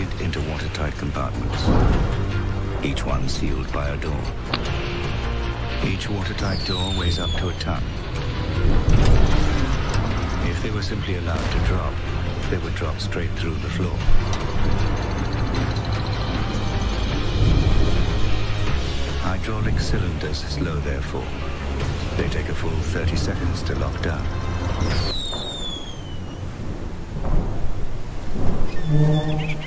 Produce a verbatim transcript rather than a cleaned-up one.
fitted into watertight compartments, each one sealed by a door. Each watertight door weighs up to a ton. If they were simply allowed to drop, they would drop straight through the floor. Hydraulic cylinders slow their fall. They take a full thirty seconds to lock down.